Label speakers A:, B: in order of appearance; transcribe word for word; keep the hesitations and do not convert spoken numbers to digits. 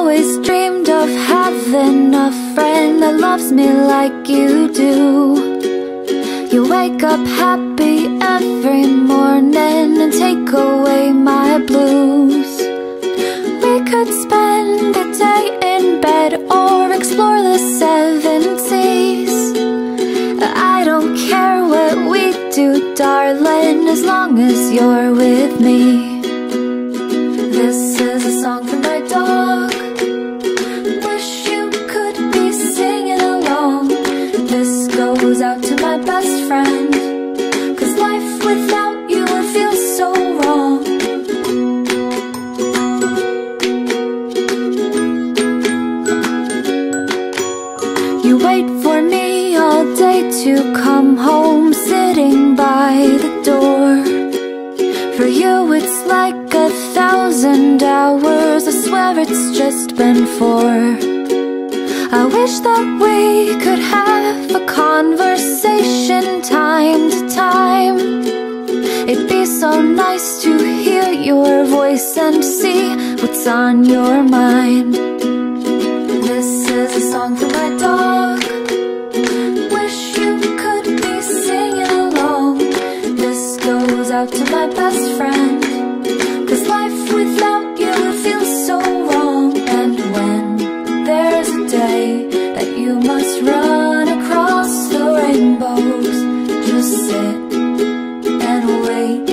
A: always dreamed of having a friend that loves me like you do. You wake up happy every morning and take away my blues. We could spend the day in bed or explore the seven seas. I don't care what we do, darling, as long as you're with me. This is a song for my dog. Wish you could be singing along. This goes out to my best friend, 'cause life without you would feel so wrong. You wait for me all day to come home, sitting by the door. For you it's like a thousand hours, I swear it's just been four. I wish that we could have a conversation time to time. It'd be so nice to hear your voice and see what's on your mind. This is a song for my dog. Wish you could be singing along. This goes out to my best friend, 'cause life without you would feel so wrong. And when there's a day that you must run across the rainbows, just sit and wait.